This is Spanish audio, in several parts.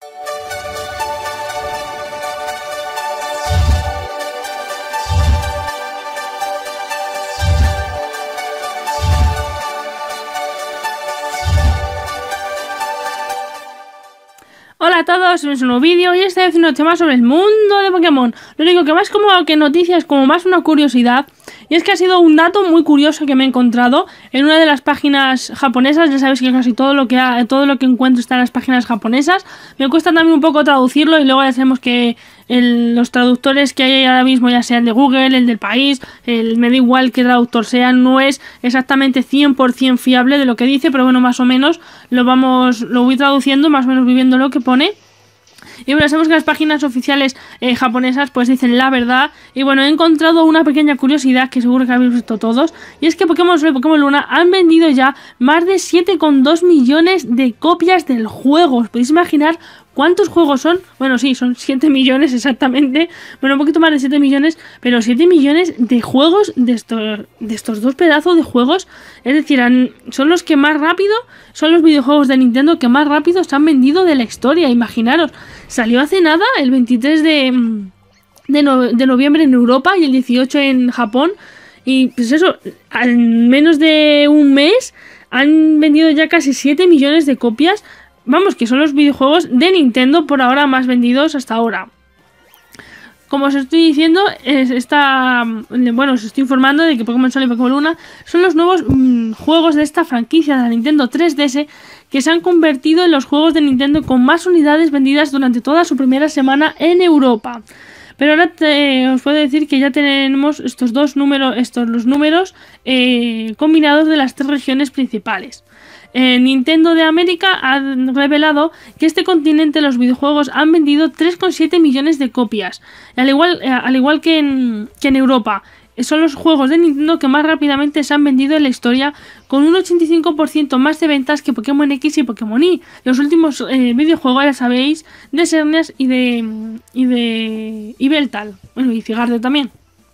Hola a todos, es un nuevo vídeo y esta vez un tema sobre el mundo de Pokémon. Lo único que más como que noticias, como más una curiosidad. Y es que ha sido un dato muy curioso que me he encontrado en una de las páginas japonesas. Ya sabéis que casi todo lo que encuentro está en las páginas japonesas. Me cuesta también un poco traducirlo y luego ya sabemos que los traductores que hay ahora mismo, ya sea el de Google, el del país, me da igual qué traductor sea, no es exactamente 100% fiable de lo que dice, pero bueno, más o menos lo voy traduciendo, más o menos viviendo lo que pone. Y bueno, sabemos que las páginas oficiales japonesas pues dicen la verdad. Y bueno, he encontrado una pequeña curiosidad que seguro que habéis visto todos. Y es que Pokémon Sol y Pokémon Luna han vendido ya más de 7,2 millones de copias del juego. ¿Os podéis imaginar cuántos juegos son? Bueno, sí, son 7 millones exactamente. Bueno, un poquito más de 7 millones. Pero 7 millones de juegos de estos dos pedazos de juegos. Es decir, son los que más rápido, son los videojuegos de Nintendo que más rápido se han vendido de la historia. Imaginaros, salió hace nada, el 23 de noviembre en Europa y el 18 en Japón. Y pues eso, en menos de un mes han vendido ya casi 7 millones de copias. Vamos, que son los videojuegos de Nintendo por ahora más vendidos hasta ahora. Como os estoy diciendo, os estoy informando de que Pokémon Sol y Pokémon Luna son los nuevos juegos de esta franquicia de la Nintendo 3DS que se han convertido en los juegos de Nintendo con más unidades vendidas durante toda su primera semana en Europa. Pero ahora os puedo decir que ya tenemos los números combinados de las tres regiones principales. Nintendo de América ha revelado que este continente los videojuegos han vendido 3,7 millones de copias, al igual que en Europa. Son los juegos de Nintendo que más rápidamente se han vendido en la historia, con un 85% más de ventas que Pokémon X y Pokémon Y. Los últimos videojuegos, ya sabéis, de Xerneas y de Beltal. Bueno, y Cigarde también.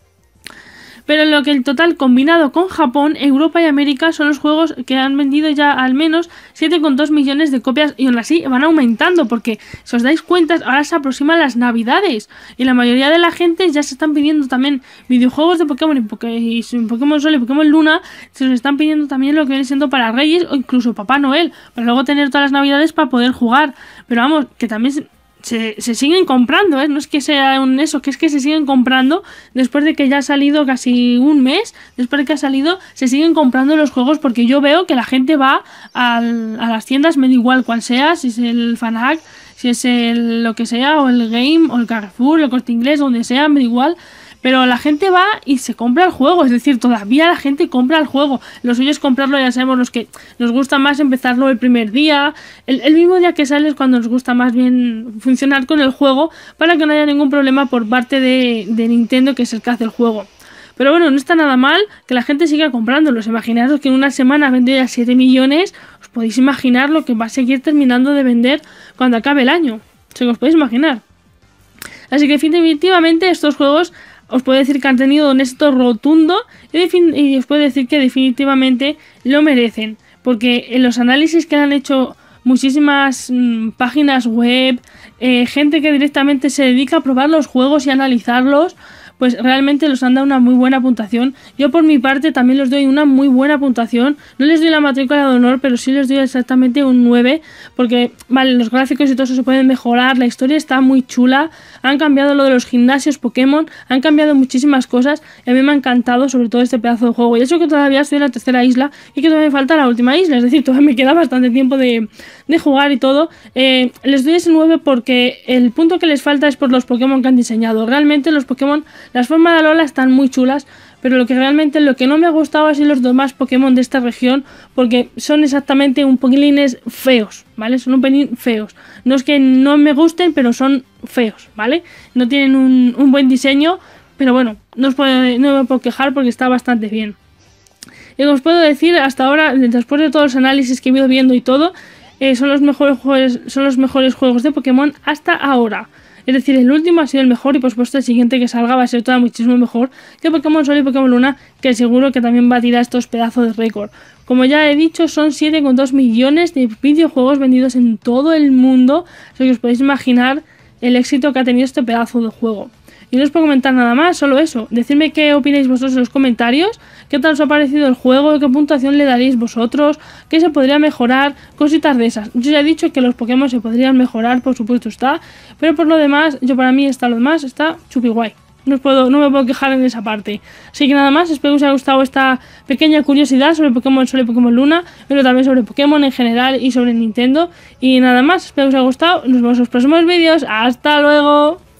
Pero lo que el total combinado con Japón, Europa y América son los juegos que han vendido ya al menos 7,2 millones de copias y aún así van aumentando porque, si os dais cuenta, ahora se aproximan las navidades y la mayoría de la gente ya se están pidiendo también videojuegos de Pokémon y Pokémon Sol y Pokémon Luna. Se los están pidiendo también lo que viene siendo para Reyes o incluso Papá Noel, para luego tener todas las navidades para poder jugar. Pero vamos, que también se siguen comprando, ¿eh? No es que sea que es que se siguen comprando después de que ya ha salido casi un mes, después de que ha salido, se siguen comprando los juegos porque yo veo que la gente va a las tiendas, me da igual cuál sea, si es el Fanac, si es lo que sea, o el Game, o el Carrefour, el Corte Inglés, donde sea, me da igual. Pero la gente va y se compra el juego, es decir, todavía la gente compra el juego. Lo suyo es comprarlo, ya sabemos, los que nos gusta más empezarlo el primer día. El mismo día que sale es cuando nos gusta más bien funcionar con el juego para que no haya ningún problema por parte de Nintendo, que es el que hace el juego. Pero bueno, no está nada mal que la gente siga comprándolos. Imaginaros que en una semana ha vendido ya 7 millones. Os podéis imaginar lo que va a seguir terminando de vender cuando acabe el año. Se os podéis imaginar. Así que definitivamente estos juegos os puedo decir que han tenido un éxito rotundo y os puedo decir que definitivamente lo merecen. Porque en los análisis que han hecho muchísimas páginas web, gente que directamente se dedica a probar los juegos y analizarlos, pues realmente los han dado una muy buena puntuación. Yo por mi parte también les doy una muy buena puntuación. No les doy la matrícula de honor, pero sí les doy exactamente un 9. Porque, vale, los gráficos y todo eso se pueden mejorar. La historia está muy chula. Han cambiado lo de los gimnasios Pokémon. Han cambiado muchísimas cosas. Y a mí me ha encantado sobre todo este pedazo de juego. Y eso que todavía estoy en la tercera isla y que todavía me falta la última isla. Es decir, todavía me queda bastante tiempo de jugar y todo. Les doy ese 9 porque el punto que les falta es por los Pokémon que han diseñado. Realmente los Pokémon, las formas de Alola están muy chulas, pero lo que no me ha gustado es los demás Pokémon de esta región, porque son exactamente un poquilines feos, ¿vale? Son un pelín feos. No es que no me gusten, pero son feos, ¿vale? No tienen un buen diseño, pero bueno, no me puedo quejar porque está bastante bien. Y os puedo decir, hasta ahora, después de todos los análisis que he ido viendo y todo, son los mejores juegos de Pokémon hasta ahora. Es decir, el último ha sido el mejor y por supuesto el siguiente que salga va a ser todavía muchísimo mejor que Pokémon Sol y Pokémon Luna, que seguro que también va a tirar estos pedazos de récord. Como ya he dicho, son 7,2 millones de videojuegos vendidos en todo el mundo. Así que os podéis imaginar el éxito que ha tenido este pedazo de juego. Y no os puedo comentar nada más, solo eso. Decidme qué opináis vosotros en los comentarios, qué tal os ha parecido el juego, qué puntuación le daréis vosotros, qué se podría mejorar, cositas de esas. Yo ya he dicho que los Pokémon se podrían mejorar, por supuesto está, pero por lo demás, para mí lo demás está chupi guay. No me puedo quejar en esa parte. Así que nada más, espero que os haya gustado esta pequeña curiosidad sobre Pokémon Sol y Pokémon Luna, pero también sobre Pokémon en general y sobre Nintendo. Y nada más, espero que os haya gustado. Nos vemos en los próximos vídeos. ¡Hasta luego!